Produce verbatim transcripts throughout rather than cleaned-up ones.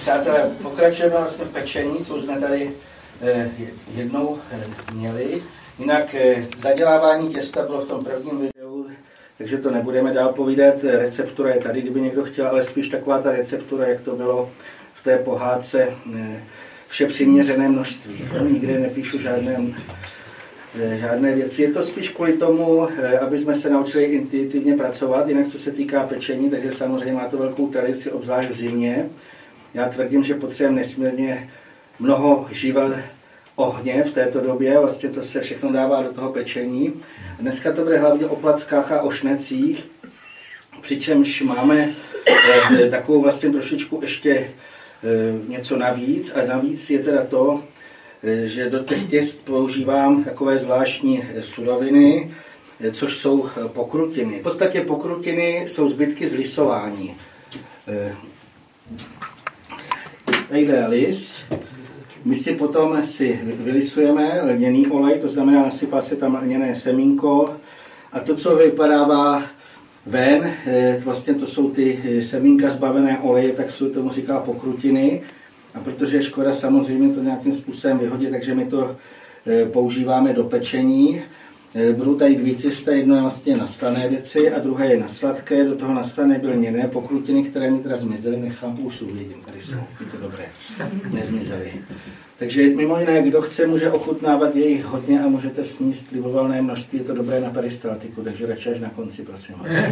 Přátelé, pokračujeme vlastně v pečení, co už jsme tady eh, jednou eh, měli. Jinak eh, zadělávání těsta bylo v tom prvním videu, takže to nebudeme dál povídat. Receptura je tady, kdyby někdo chtěl, ale spíš taková ta receptura, jak to bylo v té pohádce, eh, vše přiměřené množství. No, nikde nepíšu žádné, eh, žádné věci. Je to spíš kvůli tomu, eh, aby jsme se naučili intuitivně pracovat. Jinak co se týká pečení, takže samozřejmě má to velkou tradici, obzvlášť v zimě. Já tvrdím, že potřebujeme nesmírně mnoho živel ohně v této době, vlastně to se všechno dává do toho pečení. Dneska to bude hlavně o plackách a o šnecích, přičemž máme eh, takovou vlastně trošičku ještě eh, něco navíc a navíc je teda to, eh, že do těch těst používám takové zvláštní suroviny, eh, což jsou pokrutiny. V podstatě pokrutiny jsou zbytky z lisování. Eh, Tady je lis. My si potom si vylisujeme lněný olej, to znamená nasypat se tam lněné semínko a to, co vypadává ven, vlastně to jsou ty semínka zbavené oleje, tak se tomu říká pokrutiny. A protože je škoda samozřejmě to nějakým způsobem vyhodit, takže my to používáme do pečení. Budou tady dvě těsta, jedno je vlastně na slané věci a druhé je na sladké. Do toho na slané byly lněné pokrutiny, které mi teda zmizely, nechám už uvidím, tady jsou, je to dobré, nezmizely. Takže mimo jiné, kdo chce, může ochutnávat jejich hodně a můžete sníst libovolné množství, je to dobré na peristaltiku, takže radši až na konci, prosím.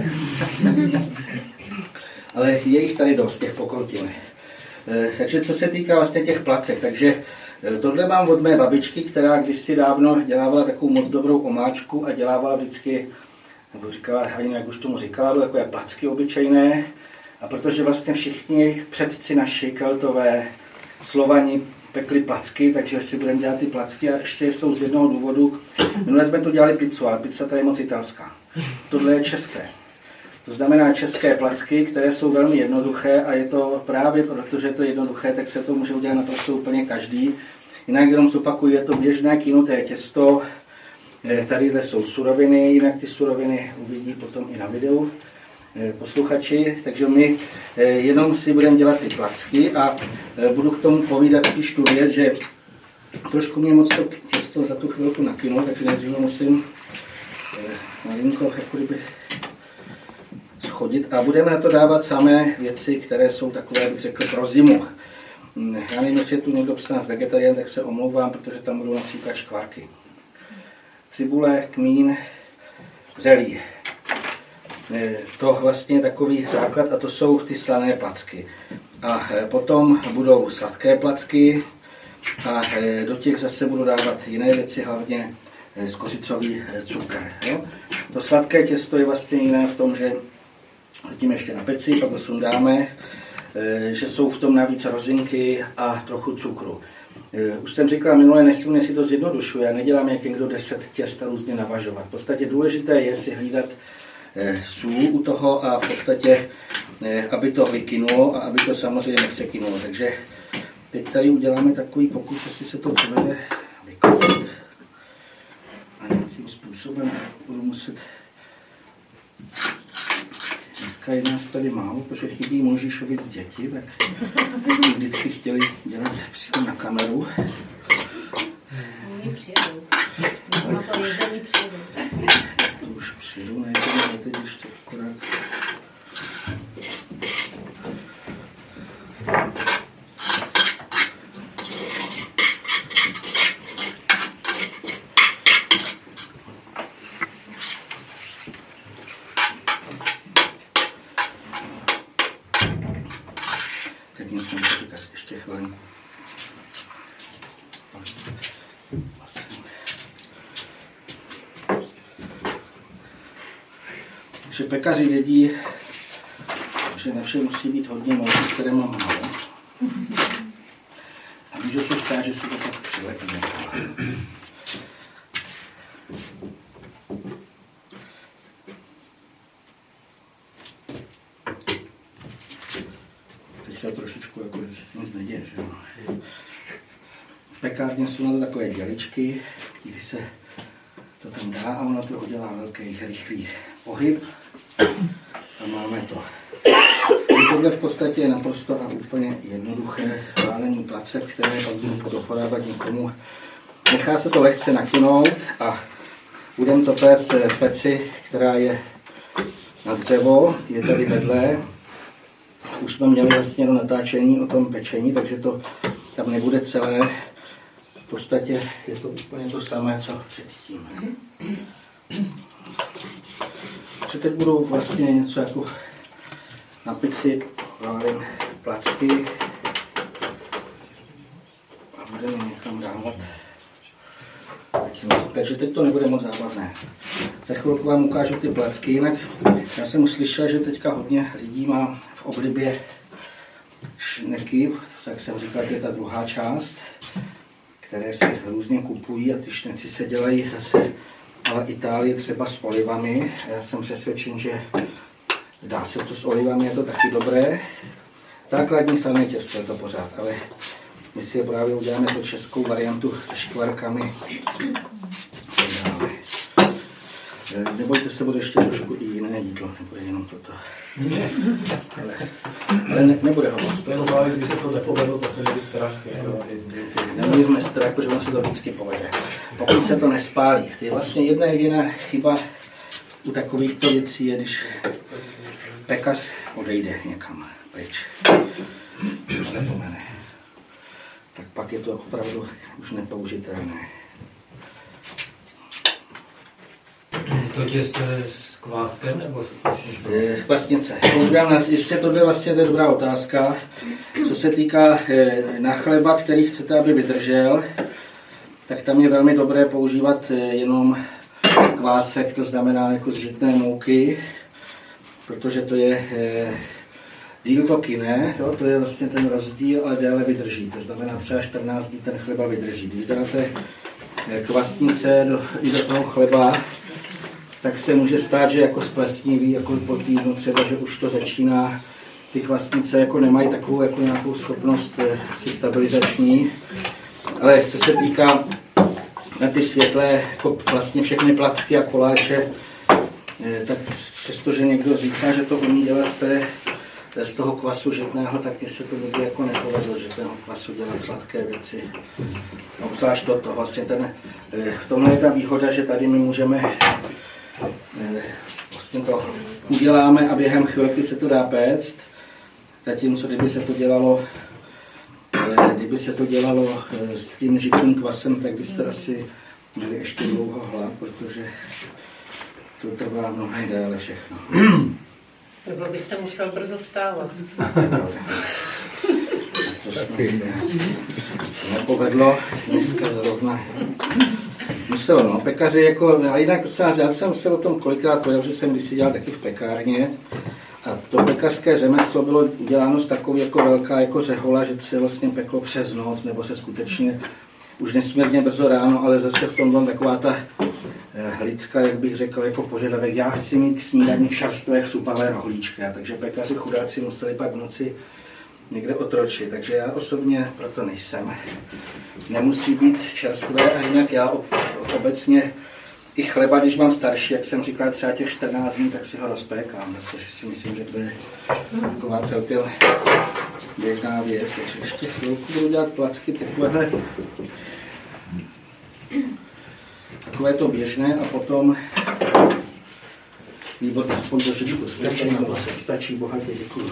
Ale je jich tady dost, těch pokrutin. Takže co se týká vlastně těch placek, takže tohle mám od mé babičky, která kdysi dávno dělávala takovou moc dobrou omáčku a dělávala vždycky, nebo říkala, ani jak už tomu říkala, byly takové placky obyčejné. A protože vlastně všichni předci naši keltové Slovani pekli placky, takže si budeme dělat ty placky a ještě jsou z jednoho důvodu. Minule jsme tu dělali pizzu, ale pizza tady je moc italská. Tohle je české. To znamená české placky, které jsou velmi jednoduché a je to právě protože to je jednoduché, tak se to může udělat naprosto úplně každý. Jinak jenom zopakuju, je to běžné kynuté těsto, tadyhle jsou suroviny, jinak ty suroviny uvidí potom i na videu posluchači, takže my jenom si budeme dělat ty placky a budu k tomu povídat spíš tu věc, že trošku mě moc to těsto za tu chvilku nakynulo, takže nejdříve musím malinko jako kdyby schodit a budeme na to dávat samé věci, které jsou takové, bych řekl, pro zimu. Já nevím, jestli je tu někdo přes nás vegetarián, tak se omlouvám, protože tam budou například škvarky. Cibule, kmín, zelí. To vlastně je takový základ a to jsou ty slané placky. A potom budou sladké placky a do těch zase budu dávat jiné věci, hlavně skořicový cukr. Jo? To sladké těsto je vlastně jiné v tom, že tím ještě na peci, pak ho sundáme, že jsou v tom navíc rozinky a trochu cukru. Už jsem říkal minule, nesmírně si to zjednodušuje, já nedělám jak někdo deset těst různě navažovat. V podstatě důležité je si hlídat sůl u toho a v podstatě, aby to vykynulo a aby to samozřejmě nepřekynulo. Takže teď tady uděláme takový pokus, jestli se to povede vykonat. A nějakým způsobem budu muset... Dneska je nás tady málo, protože chybí Mojžíšovic děti, tak vždycky chtěli dělat přímo na kameru. Oni přijedou. Na to jezení přijedou. To už přijedou na jezení, ale teď ještě akorát. Že pekaři vědí, že na vše musí být hodně moc, které mám málo. A může se stát, že si to tak přilepí. Teďka trošičku jako nic neděje, že jo. V pekárně jsou na to takové děličky, kdy se to tam dá a ono to udělá velký rychlý pohyb. A máme to. tohle v podstatě je naprosto a úplně jednoduché válení placek, které pak budu dopodávat někomu. Nechá se to lehce nakynout a budeme to péct v peci, která je na dřevo, je tady vedle. Už jsme měli vlastně do natáčení o tom pečení, takže to tam nebude celé. V podstatě je to úplně to samé, co předtím. Takže teď budu vlastně něco jako na pici, válím placky a budeme někam dávat. Takže teď to nebude moc zábavné. Za chvilku vám ukážu ty placky, jinak já jsem už slyšel, že teďka hodně lidí má v oblibě šneky, tak jsem říkal, že je ta druhá část, které se různě kupují a ty šneci se dělají zase ale Itálie třeba s olivami. Já jsem přesvědčen, že dá se to s olivami, je to taky dobré. Základní slané těsto je to pořád, ale my si právě uděláme tu českou variantu se škvarkami. Nebojte se, bude ještě trošku i jiné jídlo, nebude jenom toto. Ale, ale ne, nebude ho moc. Jenom ale kdyby se to nepovedlo, tak nebyl strach. Neměli jsme strach, protože on se to vždycky povede. Pokud se to nespálí. To je vlastně jedna jediná chyba u takovýchto věcí, je, když pekař odejde někam pryč. Nepomene. Tak pak je to opravdu už nepoužitelné. To těsto je s kváskem nebo s kvásnice? Kvásnice. Ještě tohle vlastně je dobrá otázka. Co se týká na chleba, který chcete, aby vydržel, tak tam je velmi dobré používat jenom kvásek, to znamená jako z žitné mouky, protože to je díl to kyne, jo, to je vlastně ten rozdíl, ale déle vydrží. To znamená třeba čtrnáct dní ten chleba vydrží. Když dáte kvasnice do, i do toho chleba, tak se může stát, že jako splesniví, jako po týdnu třeba, že už to začíná, ty kvasnice jako nemají takovou jako nějakou schopnost si stabilizační. Ale co se týká na ty světlé, jako vlastně všechny placky a koláče, tak přestože někdo říká, že to umí dělat z, té, z toho kvasu žitného, tak se to nikdy jako nepovedlo, že toho kvasu dělat sladké věci. Obzvlášť do toho. Vlastně ten, v tomhle je ta výhoda, že tady my můžeme vlastně to uděláme a během chvilky se to dá péct. Zatímco kdyby se to dělalo kdyby se to dělalo s tím žitým kvasem, tak byste asi měli ještě dlouho hlad, protože to trvá mnohem déle všechno. Nebo byste musel brzo stávat. To se nepovedlo dneska zrovna. Musel, no, pekaři jako, a jinak já jsem se o tom kolikrát pojel, že jsem kdysi dělal taky v pekárně. A to pekařské řemeslo bylo uděláno z takový jako velká jako řehola, že se vlastně peklo přes noc, nebo se skutečně už nesmírně brzo ráno, ale zase v tom byla taková ta lidská, jak bych řekl, jako požadavek. Já chci mít k snídani čerstvé chřupavé rohlíčky, takže pekaři chudáci museli pak v noci někde otročit, takže já osobně proto nejsem. Nemusí být čerstvé a jinak já obecně i chleba, když mám starší, jak jsem říkal, třeba těch čtrnáct dní, tak si ho rozpékám. Zase si myslím, že to je taková celkem běžná věc. Takže ještě chvilku budu dělat placky takovéhle. Takové to běžné a potom výborně, aspoň trošičku stačí, nebo se stačí, bohatě, děkuju.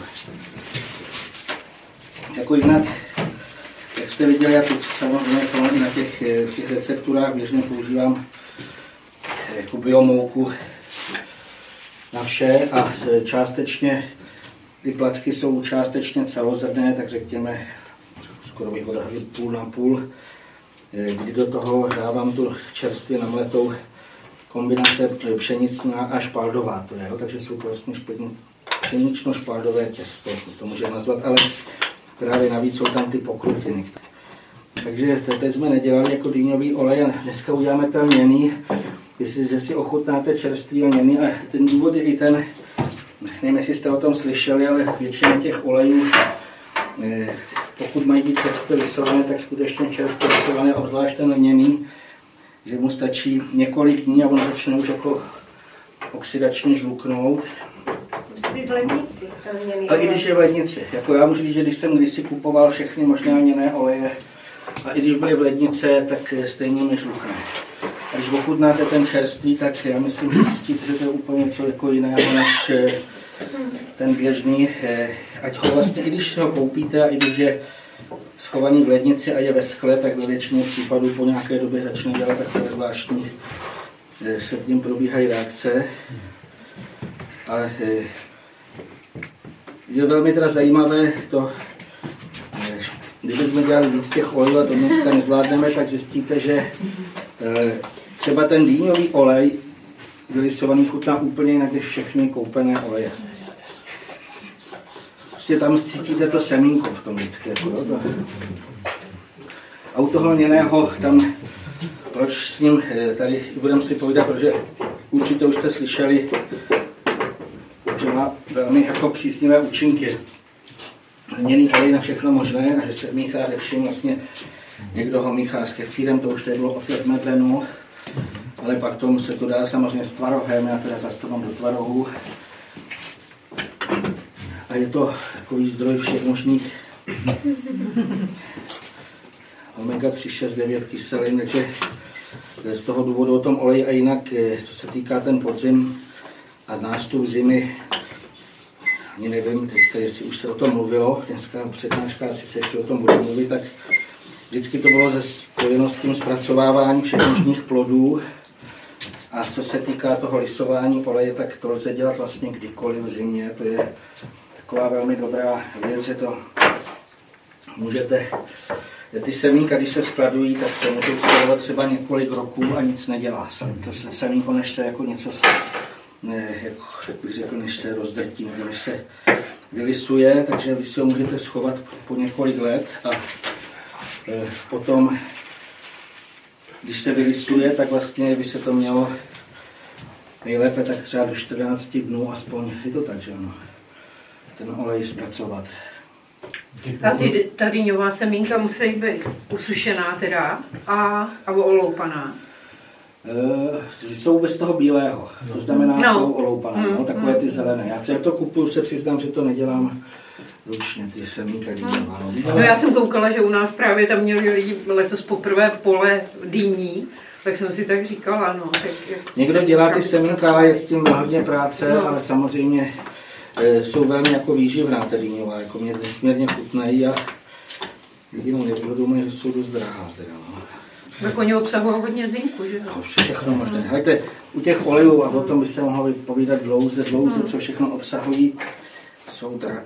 Jako jinak, jak jste viděli, já tu samozřejmě na těch, těch recepturách běžně používám jako biomouku na vše a částečně ty placky jsou částečně celozrnné, tak řekněme skoro bych odhadl půl na půl, kdy do toho dávám tu čerstvě namletou kombinace pšenicná a špaldová, to je, takže jsou to vlastně pšenično-špaldové těsto, to můžeme nazvat, ale právě navíc jsou tam ty pokrutiny. Takže teď jsme nedělali jako dýňový olej a dneska uděláme ten lněný, jestli si ochutnáte čerstvý lněný a ten důvod je i ten, nevím, jestli jste o tom slyšeli, ale většina těch olejů, pokud mají být čerstvě vysolané, tak skutečně čerstvě vysolané, obzvlášť ten lněný, že mu stačí několik dní a on začne už jako oxidačně žluknout. Musí být v lednici, ten lněný Ale olej. i když je v lednici. Jako já můžu říct, že když jsem kdysi kupoval všechny možná lněné oleje, a i když byly v lednice, tak stejně mi žlukne. A když ochutnáte ten čerstvý, tak já myslím, že zjistíte, že to je úplně něco jako jiného než ten běžný. Ať ho vlastně, i když ho koupíte a i když je schovaný v lednici a je ve skle, tak ve většině případů po nějaké době začne dělat takové zvláštní, se v něm probíhají reakce. Ale je velmi teda zajímavé to, kdybychom dělali víc těch olejů a to dneska nezvládneme, tak zjistíte, že třeba ten dýňový olej vylisovaný chutná úplně jinak než všechny koupené oleje. Prostě tam cítíte to semínko v tom vždycky. Jako, to. A u toho lněného tam, proč s ním, tady budeme si povídat, protože určitě už jste slyšeli, že má velmi jako příznivé účinky. Lněný olej na všechno možné a že se míchá se vším vlastně. Někdo ho míchá s kefírem, to už tady bylo opět medlenu, ale pak tomu se to dá samozřejmě s tvarohem, já teda zase to mám do tvarohu. A je to takový zdroj všech možných omega tři, šest, devět kyselin, takže z toho důvodu o tom oleji a jinak, co se týká ten podzim a nástup zimy, ani nevím, teďka, jestli už se o tom mluvilo, dneska přednáška, asi se ještě o tom bude mluvit, tak vždycky to bylo ze spojeno s tím zpracovávání všech možných plodů. A co se týká toho lisování oleje, tak to lze dělat vlastně kdykoliv v zimě. To je taková velmi dobrá věc, že to můžete, ty semínka, když se skladují, tak se můžou skladovat třeba několik roků a nic nedělá. To se, semínko, než se jako něco, ne, jako, jak bych řekl, než se rozdrtí, nebo než se vylisuje, takže vy si ho můžete schovat po několik let a e, potom, když se vylisuje, tak vlastně by se to mělo nejlépe tak třeba do čtrnácti dnů, aspoň je to tak, že ano, ten olej zpracovat. A ty, ta dýňová semínka musí být usušená teda a, a oloupaná. E, jsou bez toho bílého, to znamená, no. jsou oloupané, mm, no, takové mm. ty zelené. Já se to kupuju, se přiznám, že to nedělám ručně, ty semínka dýňová. No já jsem koukala, že u nás právě tam měli lidi letos poprvé pole dýní, tak jsem si tak říkala, no. Tak někdo dělá ty semínka, je s tím hodně práce, no. ale samozřejmě e, jsou velmi jako výživná ta dýňová, jako mě nesmírně chutnají a jedinou nevýhodou je, že jsou dost drahá teda, no. Tak oni obsahují hodně zinku, že? No, všechno možné. Hejte, u těch olejů, a o tom by se mohlo povídat dlouze, dlouze, co všechno obsahují, jsou drahé.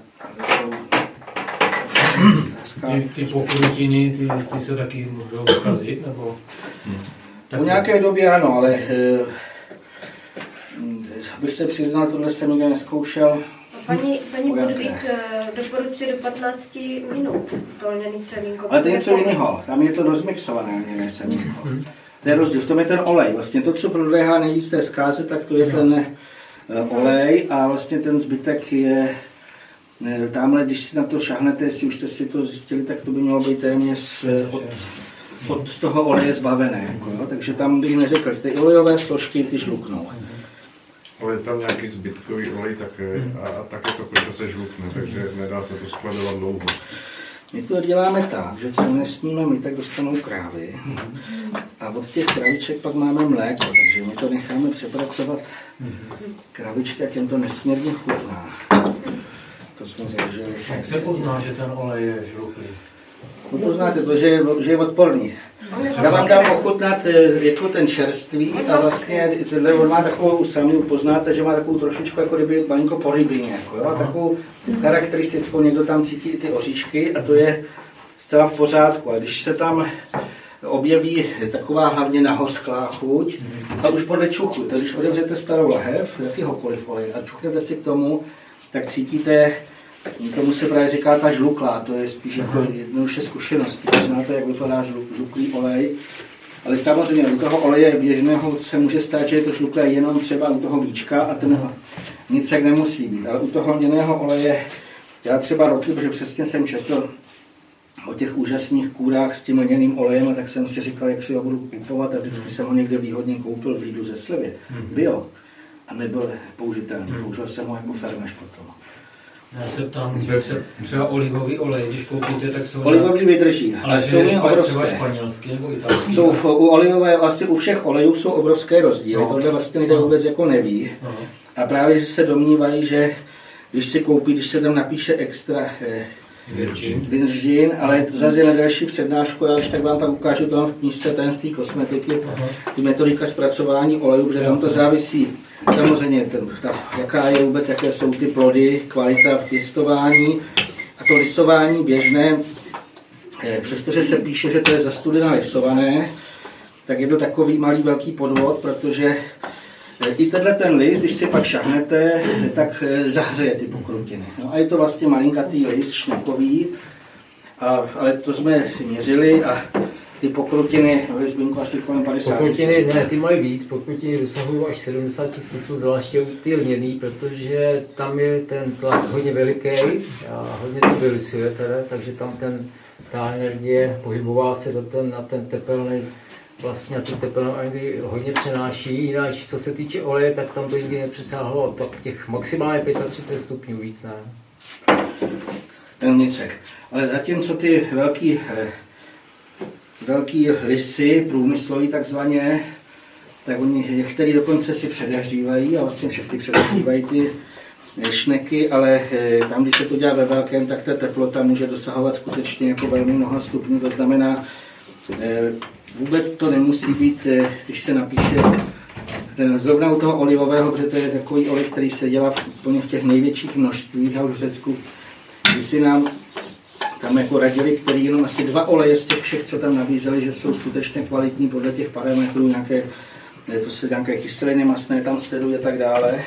Ty, ty pokrutiny, ty, ty se taky můžou zkazit, nebo? Po nějaké době ano, ale e, bych se přiznal, tohle jsem nikdy neskoušel. Paní, paní Budvík doporučuje do patnácti minut to lněný semínko. Ale to je něco jiného, tam je to rozmixované lněné semínko. To je rozdíl, v tom je ten olej. Vlastně to, co prodléhá nejvíc té zkáze, tak to je ten olej a vlastně ten zbytek je tamhle, když si na to šáhnete, jestli už jste si to zjistili, tak to by mělo být téměř od, od toho oleje zbavené. Jako, jo? Takže tam bych neřekl, ty olejové složky ty žluknou. Ale je tam nějaký zbytkový olej také a, a také to proto se žlukne, takže nedá se to skladovat dlouho. My to děláme tak, že co nesníme my, tak dostanou krávy. A od těch kraviček pak máme mléko, takže my to necháme přepracovat kravičky, jak jim to nesmírně chutná. To jsme zažili. Jak se pozná, že ten olej je žluklý? No poznáte to, že je, že je odporný. Já vám dám ochutnat jako ten čerstvý a vlastně tenhle on má takovou, sami poznáte, že má takovou trošičku jako kdyby malinko po rybině, jako, jo? Takovou charakteristickou, někdo tam cítí i ty oříšky a to je zcela v pořádku. A když se tam objeví taková hlavně nahořklá chuť a už podle čuchu, tak když otevřete starou lahev, jakýhokoliv olej a čuchnete si k tomu, tak cítíte, tomu se právě říká ta žluklá, to je spíš jako jednoduše zkušenosti, znáte, jak vypadá žluklý olej, ale samozřejmě u toho oleje běžného se může stát, že je to žluklé jenom třeba u toho víčka a ten nic jak nemusí být, ale u toho lněného oleje, já třeba roky, protože přesně jsem četl o těch úžasných kůrách s tím lněným olejem a tak jsem si říkal, jak si ho budu kupovat a vždycky jsem ho někde výhodně koupil v Lidlu ze slevě, bio. a nebyl použitelný. Hmm. Použil jsem ho jako fermeš potom. Já se ptám, že třeba olivový olej, když koupíte, tak jsou... Olivový vydrží, ale, ale jsou jen obrovské. Třeba španělský nebo italský? Jsou v, u olivové, vlastně u všech olejů jsou obrovské rozdíly, no. Tohle vlastně lidé vůbec jako neví. No. A právě, že se domnívají, že když si koupí, když se tam napíše extra eh, virgin, ale to zase je na další přednášku, já když tak vám tam ukážu, to mám v knížce Tajemství kosmetiky, tu metodika zpracování olejů, protože tam to závisí samozřejmě, ten, ta, jaká je vůbec, jaké jsou ty plody, kvalita pěstování a to lisování běžné, eh, přestože se píše, že to je za studena lisované, tak je to takový malý velký podvod, protože i tenhle ten list, když si pak šahnete, tak zahřeje ty pokrutiny. No a je to vlastně malinkatý list, šňakový, a, ale to jsme měřili a ty pokrutiny, no, Zbyňku, asi kolem padesát. Pokrutiny, ne, ty mají víc, pokrutiny dosahují až sedmdesát stupňů, zvláště u ty lněný, protože tam je ten tlak hodně veliký a hodně to vylisuje teda, takže tam ten, ta energie pohybová se do ten, na ten tepelný, vlastně tu tepelnou energii hodně přenáší, jinak co se týče oleje, tak tam to nikdy nepřesáhlo, tak těch maximálně třicet pět stupňů víc, ne? Ten vnitřek. Ale zatímco ty velký, velký lisy, průmyslový takzvaně, tak oni některý dokonce si předehřívají a vlastně všechny předehřívají ty šneky, ale tam, když se to dělá ve velkém, tak ta teplota může dosahovat skutečně jako velmi mnoha stupňů, to znamená, vůbec to nemusí být, když se napíše ten, zrovna u toho olivového, protože to je takový olej, který se dělá v, úplně v těch největších množstvích a už v Řecku, když si nám tam jako radili, který jenom asi dva oleje z těch všech, co tam nabízeli, že jsou skutečně kvalitní podle těch parametrů, nějaké, to se nějaké kyseliny masné tam sledují a tak dále.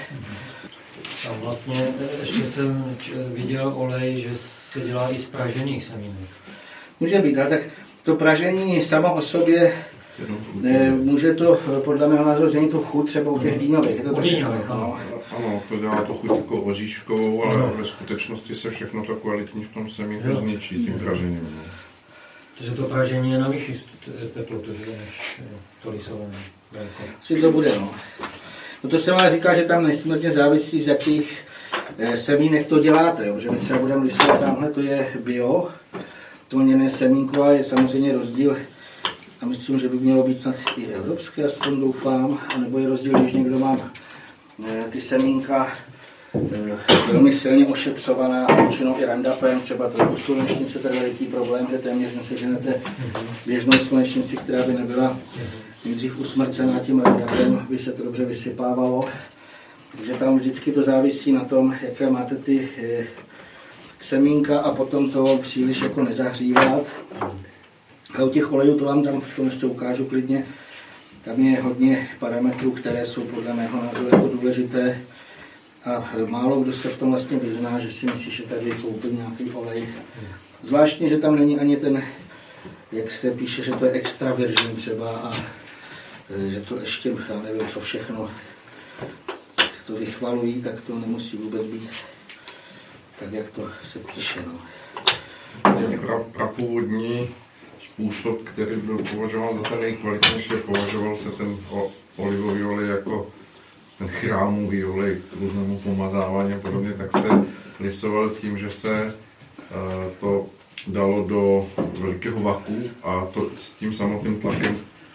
A vlastně ještě jsem viděl olej, že se dělá i z pražených semínek. Může být, ale tak to pražení samo o sobě ne, může to podle mého názoru změnit tu chuť třeba u těch dýňových. Je to u dýňových, ano. Ano, to dělá to chuť jako oříškovou, ale no. Ve skutečnosti se všechno to kvalitní v tom semínku zničí tím pražením. No. Takže to pražení je na vyšší teplotu, že než to lisované. Si to bude, no. No to se ale říká, že tam nesmírně závisí, z jakých eh, semínek to děláte, jo? Že my třeba budeme lisovat tamhle, to je bio, to lněné semínko a je samozřejmě rozdíl, a myslím, že by mělo být snad i evropské, aspoň doufám, anebo je rozdíl, když někdo má e, ty semínka e, velmi silně ošetřovaná, většinou i Roundupem, třeba trochu slunečnice, to je veliký problém, že téměř neseženete běžnou slunečnici, která by nebyla nejdřív usmrcená tím Roundupem, by se to dobře vysypávalo. Takže tam vždycky to závisí na tom, jaké máte ty e, semínka a potom to příliš jako nezahřívat. A u těch olejů, to vám tam to ještě ukážu klidně, tam je hodně parametrů, které jsou podle mého názoru jako důležité a málo kdo se v tom vlastně vyzná, že si myslí, že tady koupím nějaký olej. Zvláštně, že tam není ani ten, jak se píše, že to je extra virgin třeba a že to ještě, já nevím co všechno, to vychvalují, tak to nemusí vůbec být tak, jak to se píše. No. Pra, prapůvodní způsob, který byl považován za ten nejkvalitnější, považoval se ten olivový olej jako ten chrámový olej k různému pomazávání a podobně, tak se lisoval tím, že se uh, to dalo do velikého vaku a to s tím samotným tlakem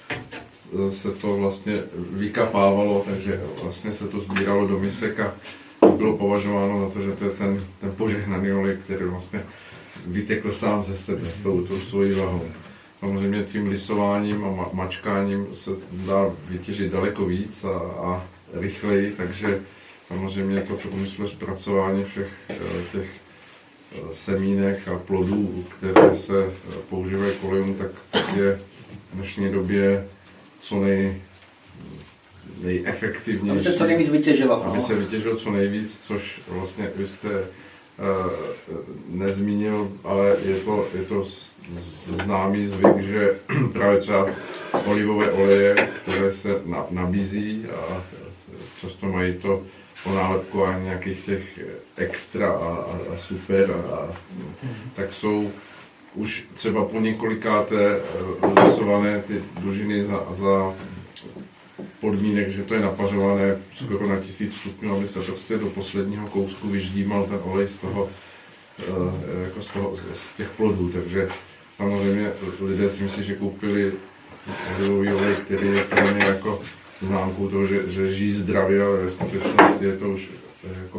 se to vlastně vykapávalo, takže vlastně se to sbíralo do misek a bylo považováno za to, že to je ten, ten požehnaný olej, který vlastně vytekl sám ze sebe s tou, tou svojí váhou. Samozřejmě tím lisováním a mačkáním se dá vytěžit daleko víc a, a rychleji, takže samozřejmě to průmyslové zpracování všech těch semínek a plodů, které se používají k olejům, tak, tak je v dnešní době co nej, nejefektivnější. Aby se co nejvíc vytěžilo. Aby se vytěžilo co nejvíc, což vlastně vy jste uh, nezmínil, ale je to, je to známý zvyk, že právě třeba olivové oleje, které se na, nabízí a často mají to ponálepkování nějakých těch extra a, a, a super, a, a, tak jsou už třeba po několikáté lisované ty dužiny za, za podmínek, že to je napařované skoro na tisíc stupňů, aby se prostě do posledního kousku vyždímal ten olej z toho, jako z, toho, z těch plodů. Takže samozřejmě lidé si myslí, že koupili olivový olej, který je pro ně jako známkou toho, že, že žijí zdravě, ale ve skutečnosti je to už jako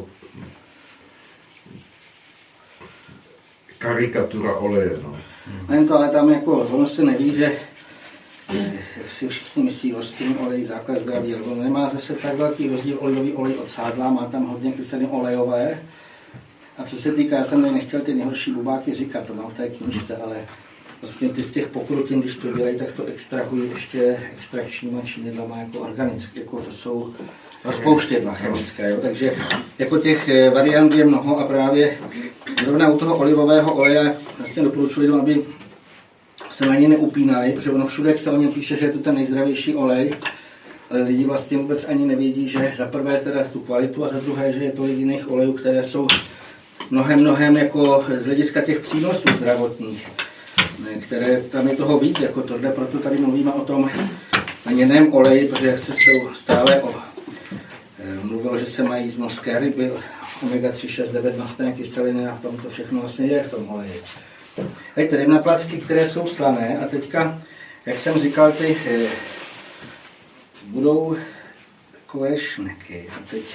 karikatura oleje. No. Jen to, ale tam jako, ono se neví, že si všichni myslí rostlinný olej, základ zdraví, ale on nemá zase tak velký rozdíl olivový olej od sádla, má tam hodně kyseliny olejové. A co se týká, já jsem nechtěl ty nejhorší bubáky říkat, to mám v té knížce, ale vlastně ty z těch pokrutin, když to dělají, tak to extrahují ještě extrakčníma činidlama jako organické, jako to jsou rozpouštědla chemické, jo? Takže jako těch variant je mnoho a právě zrovna u toho olivového oleje vlastně doporučuji lidem, aby se na ně neupínali, protože ono všude, jak se o něm píše, že je to ten nejzdravější olej, ale lidi vlastně vůbec ani nevědí, že za prvé teda tu kvalitu a za druhé, že je tolik jiných olejů, které jsou mnohem, mnohem jako z hlediska těch přínosů zdravotních, které tam je toho víc, jako tohle, proto tady mluvíme o tom lněném oleji, protože jak se stále o, mluvilo, že se mají jíst mořské ryby, omega tři, šest, devět, mastné kyseliny a v tom to všechno vlastně je v tom oleji. Tady tady na placky, které jsou slané a teďka, jak jsem říkal, ty eh, budou takové šneky a teď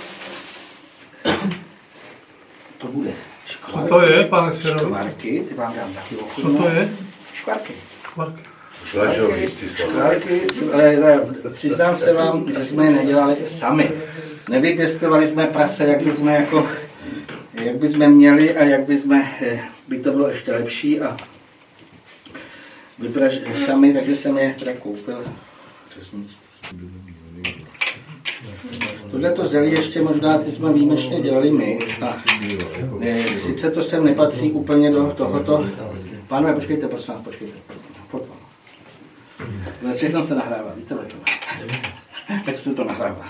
to bude škvarky. Co to je, pane Serovi? Škvarky, ty vám dám taky ochutnat. Co to je? Škvarky. Škvarky. Škvarky, ale přiznám se vám, že jsme je nedělali sami. Nevypěstovali jsme prase, jak bychom jako, jak bychom měli a jak bychom, by to bylo ještě lepší a vypražili sami, takže jsem je teda koupil řeznictví. Tohleto zelí ještě možná ty jsme výjimečně dělali my. A, e, sice to sem nepatří úplně do tohoto. Pánové, počkejte, prosím vás, počkejte. Potom. Všechno se nahrává, víte, to. Tak se to nahrává.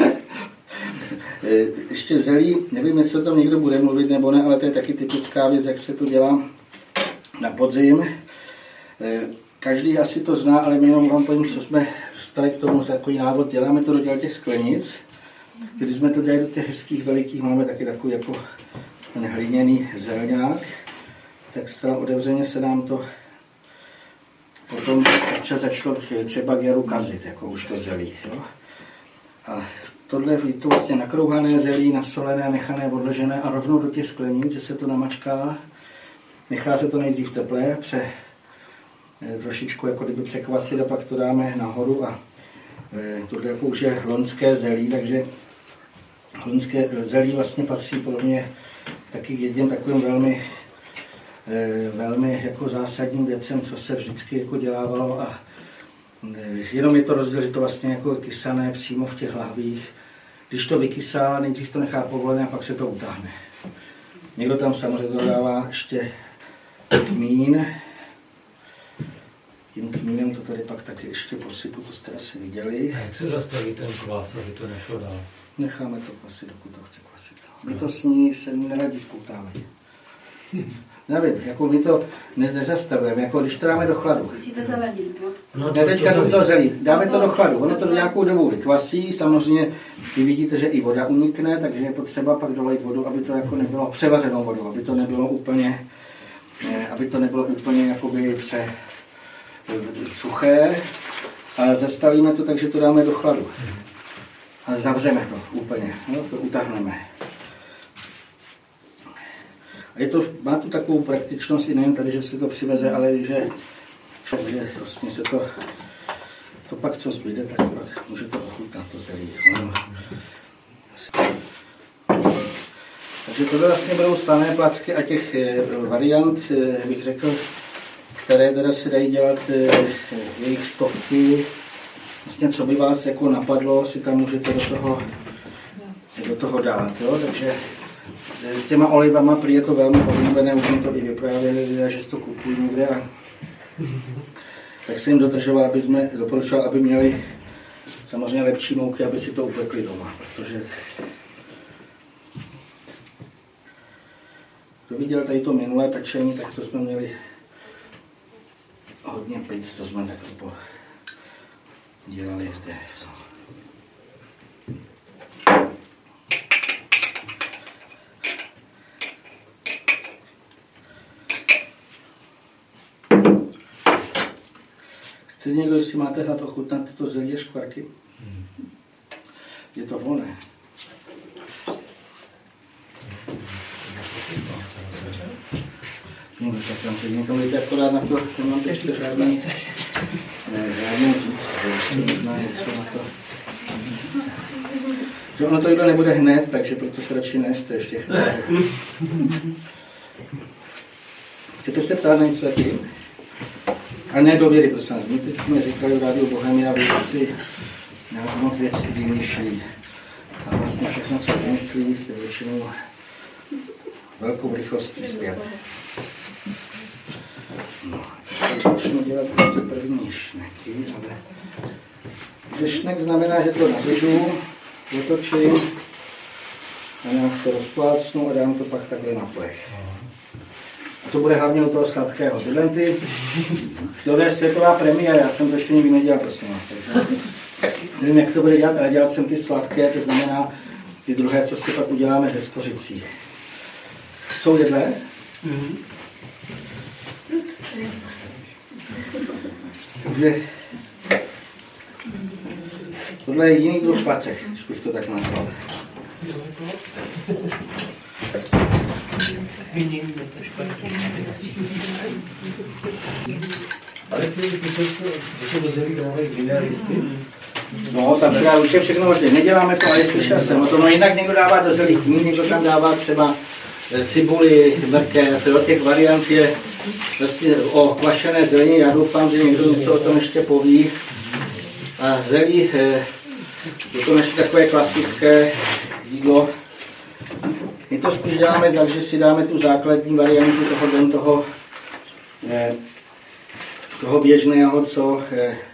e, ještě zelí, nevím, jestli o tom někdo bude mluvit nebo ne, ale to je taky typická věc, jak se to dělá na podzim. E, každý asi to zná, ale my jenom vám povím, co jsme dostali k tomu takový návod. Děláme to do těch sklenic. Když jsme to dělali do těch hezkých velikých, máme taky takový jako ten hliněný zelňák, tak zcela otevřeně se nám to potom občas začalo třeba k jaru kazit, jako už to zelí. Jo? A tohle je to vlastně nakrouhané zelí, nasolené, nechané, odložené a rovnou do těch sklenic, že se to namačká. Nechá se to nejdřív teplé, pře, trošičku jako kdyby překvasit a pak to dáme nahoru a tohle jako už je loňské zelí, takže loňské zelí vlastně patří pro mě taky k jedním takovým velmi, velmi jako zásadním věcem, co se vždycky jako dělávalo a jenom je to rozdíl, že to vlastně jako kysané přímo v těch lahvích. Když to vykysá, nejdřív to nechá povolené a pak se to utáhne. Někdo tam samozřejmě dodává ještě kmín. Tím kmínem to tady pak taky ještě posypu, to jste asi viděli. A jak se zastaví ten kvás, aby to nešlo dál? Necháme to kvasit, dokud to chce kvasit. My to s ní se neradi spoutávají. Nevím, jako my to ne, nezastavujeme, jako když to dáme do chladu. Musíte zaladit, no? Ne, teďka to, to zelí. Dáme to do chladu, ono to do nějakou dobu vykvasí, samozřejmě vy vidíte, že i voda unikne, takže je potřeba pak dolejt vodu, aby to jako nebylo převařenou vodu, aby to nebylo úplně, ne, aby to nebylo úplně jakoby pře suché a zastavíme to tak, že to dáme do chladu. A zavřeme to úplně, no, to utáhneme. A je to, má to takovou praktičnost i nejen tady, že se to přiveze, ale že, že vlastně se to, to pak co zbyde, tak pak může to ochutnat, to zelí. Takže tohle vlastně budou slané placky a těch variant, bych řekl, které teda se dají dělat jejich stovky. Vlastně co by vás jako napadlo, si tam můžete do toho, do toho dát. Jo? Takže s těma olivama prý je to velmi oblíbené, už mi to i vyprávěli, že si to kupují někde. A tak jsem jim dodržoval, aby jsme doporučoval, aby měli samozřejmě lepší mouky, aby si to upekli doma. Protože kdo viděl tady to minulé pečení, tak to jsme měli hodně plic, to jsme tak dělali zde. Chce někdo, jestli máte hlad ochutnat tyto zelí a škvarky? Je to volné. No, tak tam se někam jdete akorát na to, nemám to ještě žádný, ne, žádný říct, ještě možná něco na to. Že ono to jídlo nebude hned, takže proto se radši neste ještě chvíli. Chcete se ptát na něco taky? A ne do vědy, prosím vás. My teď jsme říkali v Rádiu Bohemia, vy si nějak moc věcí vymýšlí. A vlastně všechno, co vymyslí, je většinou velkou rychlostí zpět. No, teď začnu dělat pouze první šneky, ale... Že šnek znamená, že to nařežu, otočím a nějak to rozplácnu a dám to pak takhle na plech. A to bude hlavně u toho sladkého. Tyhle ty, tohle je světová premiéra, já jsem to ještě nikdy nedělal, prosím vás. Takže nevím, jak to bude dělat, ale dělal jsem ty sladké, to znamená ty druhé, co si pak uděláme ze skořicí. Jsou jedle? Mm-hmm. Takže tohle je jiný druh pacek, když bych to tak nazval. Ale jestli to do zelí dávají jiné listy? No, tam se dá už je všechno možné. Neděláme to, ale slyšel jsem o tom. No jinak někdo dává do zelí kůň, někdo tam dává třeba cibuli, mrkev, jo, těch variant je vlastně o kvašené zelení. Já doufám, že někdo něco o tom ještě poví. A zelí je to naše takové klasické jídlo. My to spíš děláme tak, že si dáme tu základní variantu toho den toho, toho běžného, co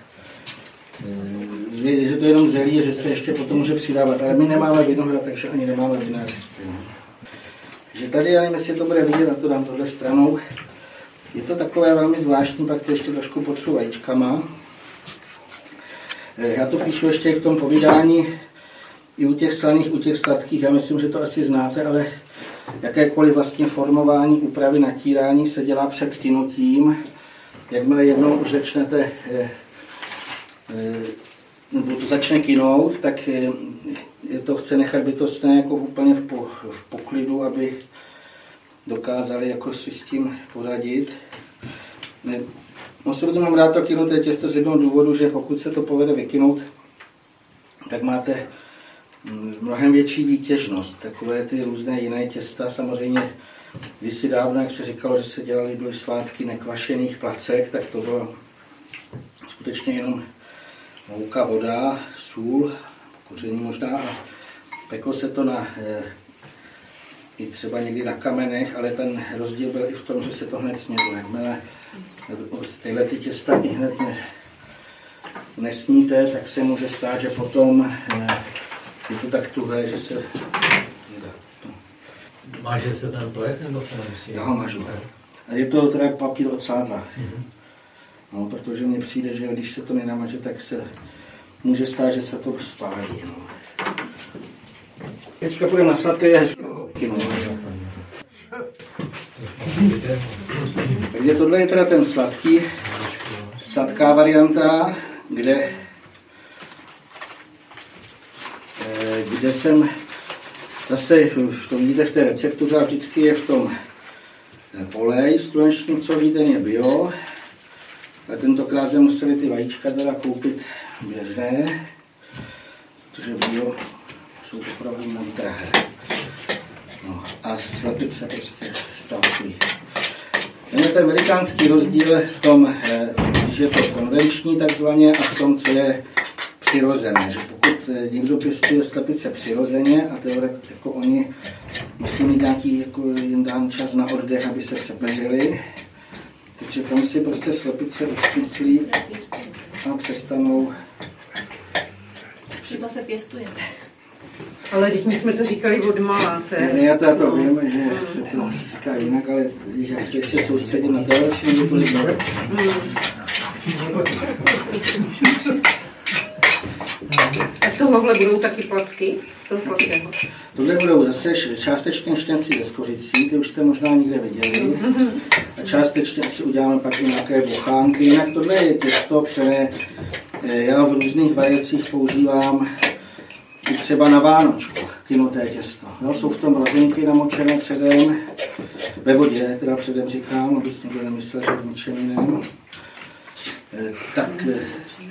že to jenom zelí, že se ještě potom může přidávat. Ale my nemáme vinohrad, takže ani nemáme vinné listy. Takže tady, já nevím, jestli to bude vidět, a to dám tohle stranou. Je to takové velmi zvláštní, pak to ještě trošku potřu vajíčkama. Já to píšu ještě v tom povídání i u těch slaných, u těch sladkých. Já myslím, že to asi znáte, ale jakékoliv vlastně formování, úpravy, natírání se dělá před tynutím. Jakmile jednou už začnete, nebo to začne kynout, tak je to chce nechat bytostné jako úplně v, po, v poklidu, aby dokázali jako si s tím poradit. Osobně mám rád to kynuté těsto z jednoho důvodu, že pokud se to povede vykynout, tak máte mnohem větší výtěžnost. Takové ty různé jiné těsta, samozřejmě kdysi dávno, jak se říkalo, že se dělaly byly svátky nekvašených placek, tak to bylo skutečně jenom mouka, voda, sůl, koření možná a peklo se to na, e, i třeba někdy na kamenech, ale ten rozdíl byl i v tom, že se to hned snědlo. Jakmile tyhle ty těsta i hned ne, nesníte, tak se může stát, že potom e, je to tak tuhé, že se... Máže se ten plech, nebo se nemusí? Já ho mažu. A je to teda papír od sádla. Mm-hmm. No, protože mně přijde, že když se to nenamaže, tak se může stát, že se to spálí. No. Teďka půjdeme na sladké. No. Takže tohle je teda ten sladký, sladká varianta, kde, kde jsem zase, to vidíte v té receptuře, a vždycky je v tom olej slunečnicový, ten je bio. Ale tentokrát jsme museli ty vajíčka teda koupit běžné, protože bio jsou opravdu moc drahé. No, a slepice prostě stavkují. Ten je ten velikánský rozdíl v tom, že je to konvenční takzvaně a v tom, co je přirozené. Že pokud někdo pěstuje slepice přirozeně a teore, jako oni musí mít nějaký jako jim dán čas na oddech, aby se přepeřili, takže tam si prostě slepice usmyslí a přestanou. Že zase pěstujete. Ale teď my jsme to říkali od malá. Ne, ne, já to, já to vím, že se to říká jinak, ale já se ještě soustředím na to, že nebudu kolik dobré. A z tohohle budou taky placky? Z toho sladkého? Tohle budou zase částečně štěnci ze skořicí, ty už jste možná někde viděli. A částečně si uděláme pak i nějaké bochánky. Jinak tohle je těsto, které já v různých variacích používám i třeba na Vánočku, kynuté těsto. Jo, jsou v tom rozinky namočené předem, ve vodě, teda předem říkám, abys někdo nemyslel, že v ničem jiném. E, tak, e,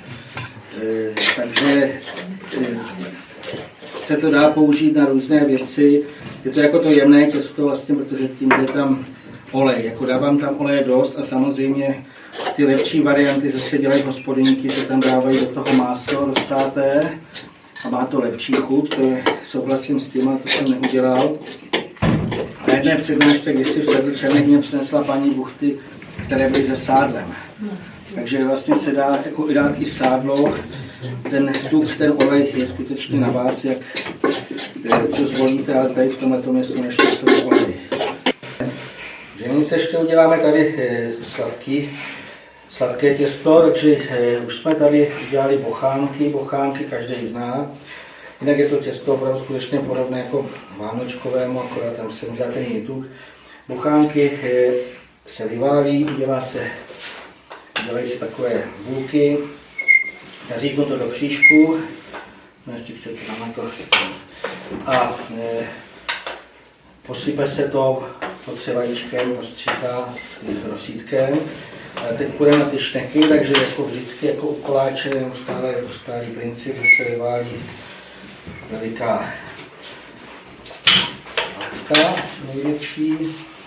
takže e, se to dá použít na různé věci. Je to jako to jemné těsto vlastně, protože tím je tam olej. Jako dávám tam oleje dost a samozřejmě ty lepší varianty zase dělají hospodyníky, že tam dávají do toho máslo roztáté a má to lepší chuť. To je, souhlasím s tím, ale to jsem neudělal. Na jedné přednášce, když si v Sedlčanech mě přinesla paní buchty, které byly se sádlem. Takže vlastně se dá jako i dát i sádlo. Ten tuk, ten olej je skutečně na vás, jak co zvolíte, ale tady v tomhle tom je skutečně to olej. Nyní se ještě uděláme tady sladký, sladké těsto, takže už jsme tady udělali bochánky, bochánky každý zná. Jinak je to těsto opravdu skutečně podobné jako vánočkovému, akorát tam se může dát ten jiný tuk. Bochánky se vyválí, udělá se, dělají se takové bulky, naříznu to do křížku, jestli chcete na to, a e, posype se to potřevajíčkem, postříká s rosítkem. A teď půjdeme na ty šneky, takže jako vždycky jako u koláče neustále je to stálý princip, že se vyválí veliká placka, největší.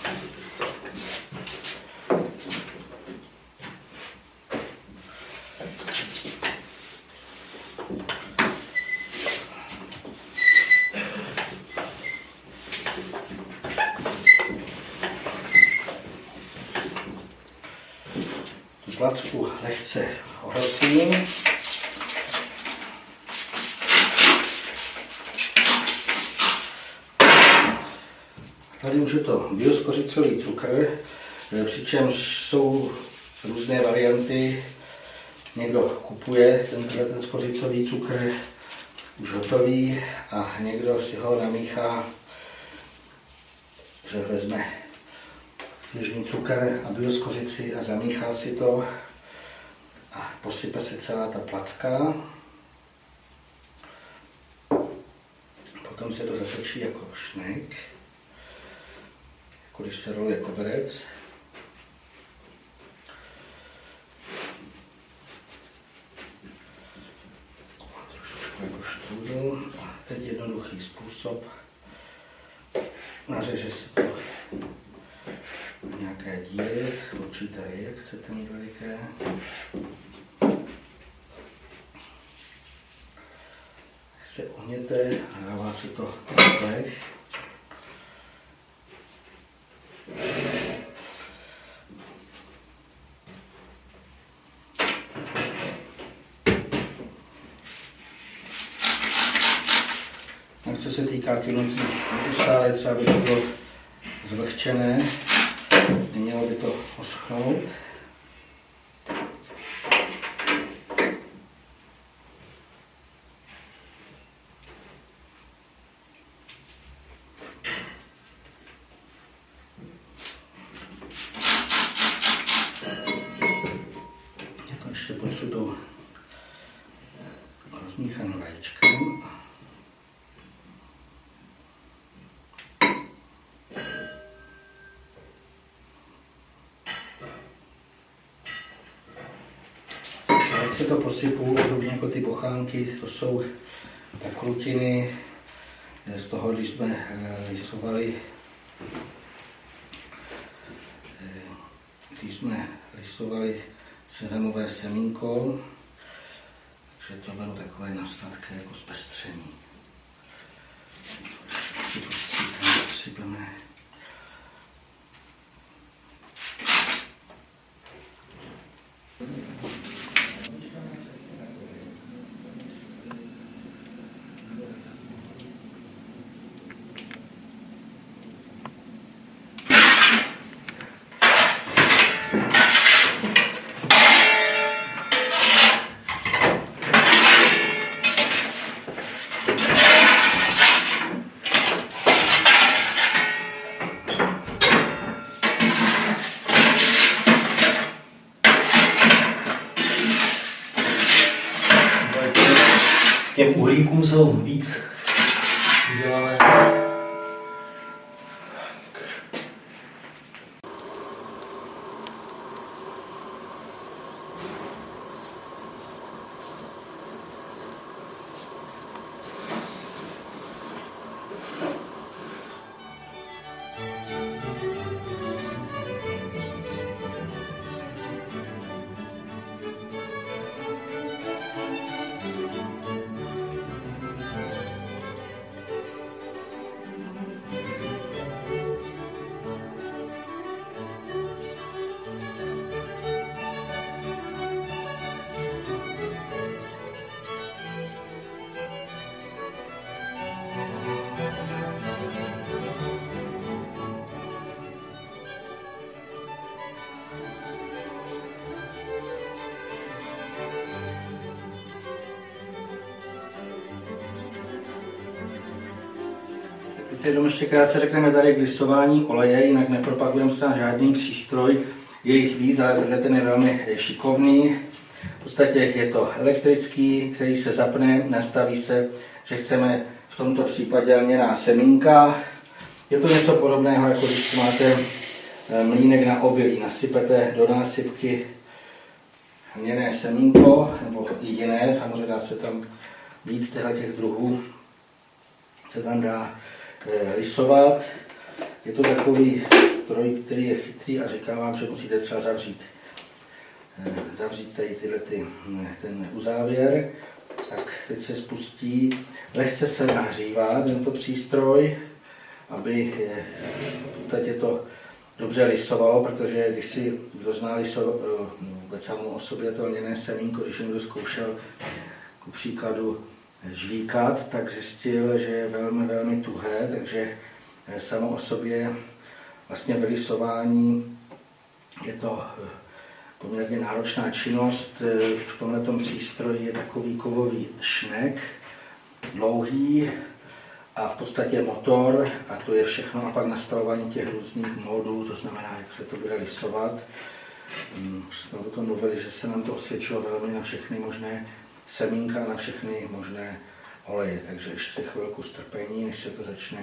Placku lehce ohrocím. Tady už je to bioskořicový cukr, přičemž jsou různé varianty. Někdo kupuje tenhle ten skořicový cukr už hotový a někdo si ho namíchá, že vezme běžný cukr a bioskořici a zamíchá si to a posype se celá ta placka. Potom se to zatočí jako šnek, jako když se roluje koberec. Trošku jako štrůdl. A teď jednoduchý způsob. Nařeže se to nějaké díry, určité vy, jak chcete mít veliké. Se ohněte a dává se to na plech. A co se týká kynutí, neustále třeba by to bylo zvlhčené. Nemělo by to oschnout. Jako ještě potřebuji tou rozmíchaným vajíčkem. Se to posypu, podobně jako ty bochánky, to jsou tak krutiny z toho, když jsme lisovali, když jsme lisovali sezamové semínko, takže to bylo takové nasladké jako zpestření. Posypeme. těm uhlíkům jsou víc udělané. Teď si jenom ještě krátce řekneme tady k lisování oleje, jinak nepropagujeme se na žádný přístroj, je jich víc, ale tenhle ten je velmi šikovný. V podstatě je to elektrický, který se zapne, nastaví se, že chceme v tomto případě lněná semínka. Je to něco podobného, jako když máte mlýnek na obilí, nasypete do násypky lněné semínko, nebo i jiné, samozřejmě dá se tam víc těch druhů, se tam dá lisovat. Je to takový stroj, který je chytrý a říká vám, že musíte třeba zavřít, zavřít tady tyhle ty, ten uzávěr. Tak teď se spustí, lehce se nahřívá tento přístroj, aby je to dobře lisovalo, protože když si kdo zná lisovat vůbec samou o sobě to lněné semínko, když někdo zkoušel ku příkladu žvíkat, tak zjistil, že je velmi, velmi tuhé, takže samo o sobě vlastně vylisování je to poměrně náročná činnost. V tomto přístroji je takový kovový šnek, dlouhý a v podstatě motor a to je všechno a pak nastavování těch různých módů, to znamená, jak se to bude lisovat. Jsme o tom mluvili, že se nám to osvědčilo velmi na všechny možné semínka, na všechny možné oleje, takže ještě chvilku strpení, než se to začne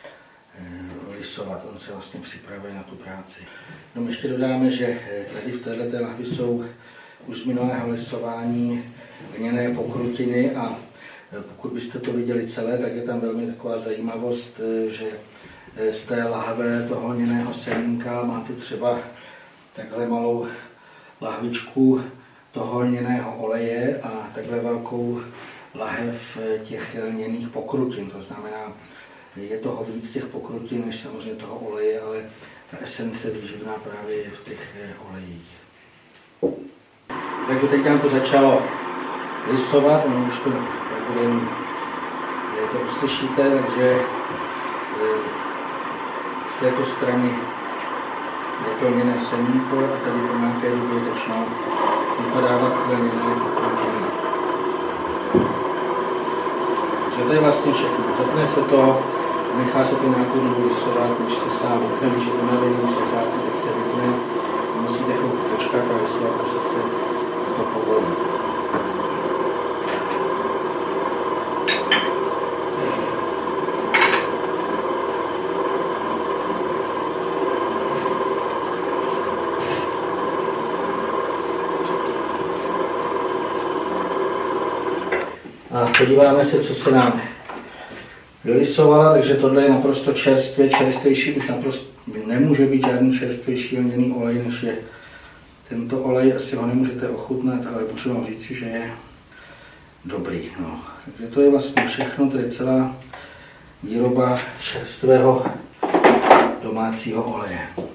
lisovat. On se vlastně připravuje na tu práci. No, ještě dodáme, že tady v této lahvi jsou už z minulého lisování lněné pokrutiny a pokud byste to viděli celé, tak je tam velmi taková zajímavost, že z té lahve toho lněného semínka máte třeba takhle malou lahvičku toho lněného oleje a takhle velkou lahev těch lněných pokrutin. To znamená, je toho víc těch pokrutin, než samozřejmě toho oleje, ale ta esence výživná právě je v těch olejích. Takže teď nám to začalo lisovat, ono už to, to uslyšíte, takže z této strany je to lněné semínko a tady po nějaké době začnou vypadávat lněné pokrutiny. Takže to je vlastně všechno. Zapne se to, nechá se to nějakou dobu lisovat, než se sám vypne, když je to na denní řezáky, tak se vypne. Musíte chvilku počkat a lisovat, až se to povolí. A podíváme se, co se nám vylisovala, takže tohle je naprosto čerstvě, čerstvější, už naprosto nemůže být žádný čerstvější lněný olej, než je tento olej, asi ho nemůžete ochutnat, ale můžu vám říct, že je dobrý. No. Takže to je vlastně všechno, to je celá výroba čerstvého domácího oleje.